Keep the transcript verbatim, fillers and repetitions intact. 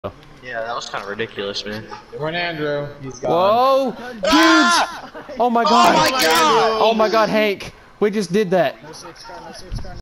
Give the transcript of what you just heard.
Yeah, that was kind of ridiculous, man. It went Andrew. He's gone. Whoa! Dudes! Oh my god! Oh my god! Oh my god, Hank! We just did that. No six car, no six car.